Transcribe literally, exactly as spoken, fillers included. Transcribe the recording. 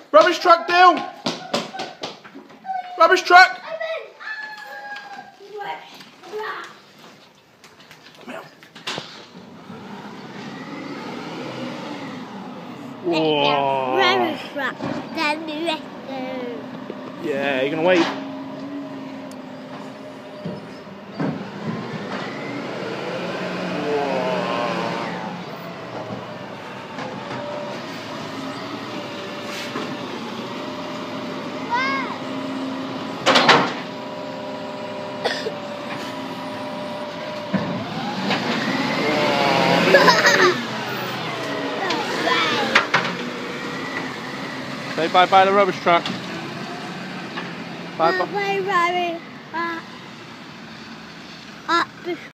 Rubbish truck, Dale! Rubbish truck! Whoa. Rubbish truck. Then the rest. Yeah, you're gonna wait. Say bye bye to the rubbish truck. Bye bye. Bye bye. Bye bye.